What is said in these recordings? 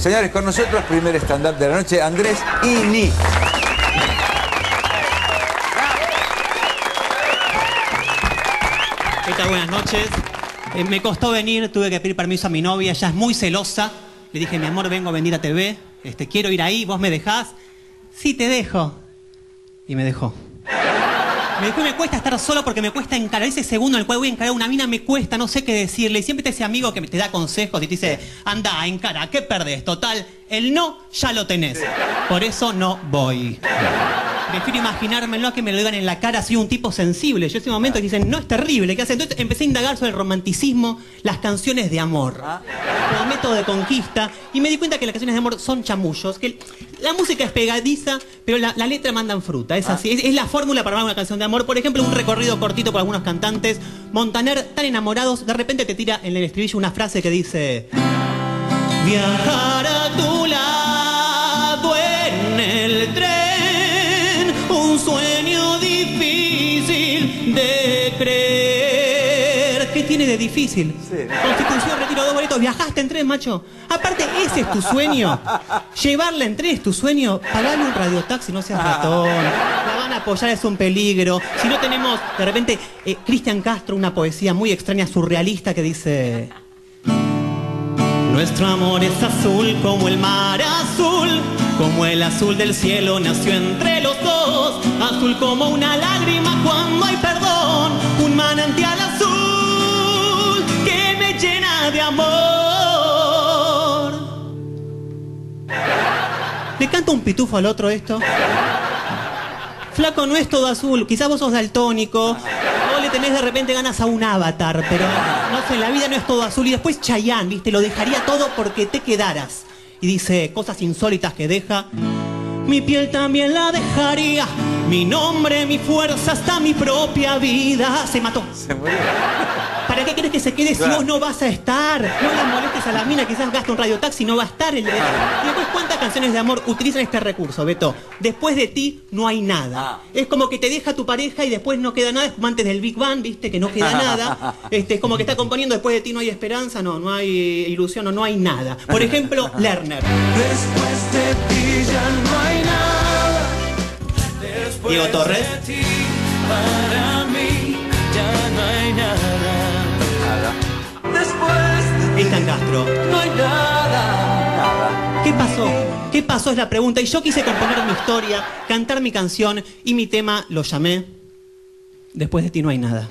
Señores, con nosotros, primer stand-up de la noche, Andrés Ini. ¿Qué tal? Buenas noches. Me costó venir, tuve que pedir permiso a mi novia, ella es muy celosa. Le dije, mi amor, vengo a venir a TV, quiero ir ahí, ¿vos me dejás? Sí, te dejo. Y me dejó. Me dejó y me cuesta estar solo porque me cuesta encarar ese segundo en el cual voy a encarar a una mina, me cuesta, no sé qué decirle. Y siempre está ese amigo que te da consejos y te dice, anda, encara, ¿qué perdés? Total, el no ya lo tenés. Por eso no voy. Prefiero imaginármelo a que me lo digan en la cara, soy un tipo sensible. Yo en ese momento dicen, no, es terrible, ¿qué hace? Entonces empecé a indagar sobre el romanticismo, las canciones de amor, como método de conquista, y me di cuenta que las canciones de amor son chamullos, que la música es pegadiza, pero la letra mandan fruta, es así, es la fórmula para armar una canción de amor. Por ejemplo, un recorrido cortito por algunos cantantes, Montaner, tan enamorados, de repente te tira en el estribillo una frase que dice: viajar a tu lado en el tren, un sueño difícil de creer. ¿Qué tiene de difícil? Sí. Constitución, retiro 2 boletos. ¿Viajaste en tren, macho? Aparte, ese es tu sueño. Llevarla en tren es tu sueño. Pagale un radiotaxi, no seas ratón. La van a apoyar, es un peligro. Si no tenemos, de repente, Cristian Castro, una poesía muy extraña, surrealista, que dice: nuestro amor es azul como el mar azul, como el azul del cielo nació entre los dos, azul como una lágrima cuando hay perdón, un manantial azul que me llena de amor. ¿Le canta un pitufo al otro esto? Flaco, no es todo azul, quizás vos sos daltónico, o le tenés de repente ganas a un Avatar, pero no sé, la vida no es todo azul. Y después Chayanne, ¿viste? Lo dejaría todo porque te quedaras. Y dice cosas insólitas que deja: mi piel también la dejaría, mi nombre, mi fuerza, hasta mi propia vida. Se mató. Se murió. ¿Para qué querés que se quede si vos no vas a estar? No la molestes a la mina, quizás gasta un radiotaxi, no va a estar. Y después, ¿cuántas canciones de amor utilizan este recurso, Beto? Después de ti no hay nada. Es como que te deja tu pareja y después no queda nada. Es como antes del Big Bang, ¿viste? Que no queda nada. Es como que está componiendo, después de ti no hay esperanza, no hay ilusión, no hay nada. Por ejemplo, Lerner. Después de ti ya no hay nada. Diego Torres. De ti, para mí ya no hay nada. Cristian Castro. No hay nada. ¿Qué pasó? ¿Qué pasó? Es la pregunta. Y yo quise componer mi historia, cantar mi canción, y mi tema lo llamé Después de ti no hay nada.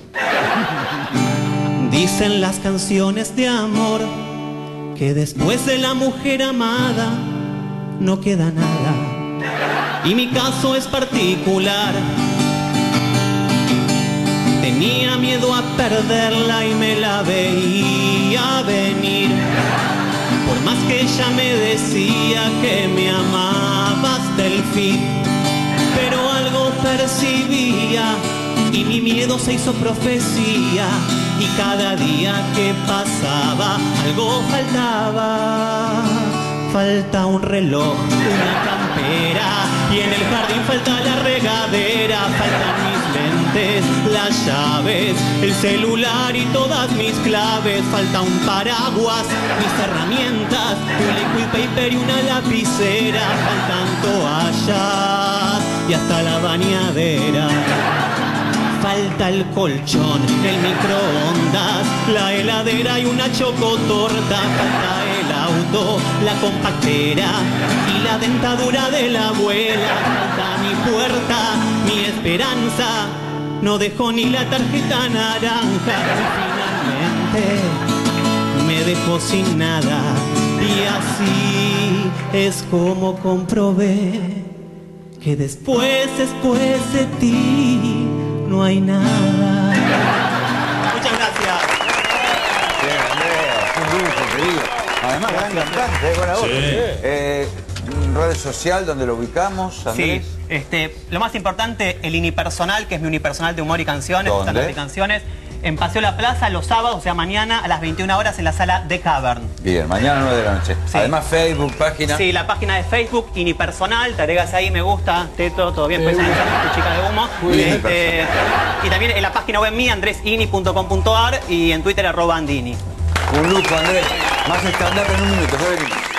Dicen las canciones de amor que después de la mujer amada no queda nada. Y mi caso es particular. Tenía miedo a perderla y me la veía venir. Por más que ella me decía que me amaba hasta el fin, pero algo percibía y mi miedo se hizo profecía. Y cada día que pasaba algo faltaba. Falta un reloj, una campera, y en el jardín falta la regadera. Faltan mis lentes, las llaves, el celular y todas mis claves. Falta un paraguas, mis herramientas, un liquid paper y una lapicera. Faltan toallas y hasta la bañadera. Falta el colchón, el microondas, la heladera y una chocotorta. Falta el auto, la compactera y la dentadura de la abuela. Falta mi puerta, mi esperanza, no dejó ni la tarjeta naranja. Y finalmente me dejó sin nada. Y así es como comprobé que después de ti no hay nada. Muchas gracias. Bien, Andrea, un lujo, querido. Además, gran cantante, buena voz. Sí. Red social donde lo ubicamos, Andrés. Sí, lo más importante, el unipersonal, que es mi unipersonal de humor y canciones, ¿Dónde? y canciones, en Paseo La Plaza los sábados, o sea, mañana a las 21 horas en la sala The Cavern. Bien, mañana 9 de la noche. Sí. Además, Facebook, página. Sí, la página de Facebook, unipersonal, te agregas ahí, me gusta, Teto, todo bien, puedes analizar tu chica de humo. Muy bien. Y también en la página web mía, andresini.com.ar, y en Twitter @andini. Un lujo, Andrés. Más stand-up en un minuto, ya venimos.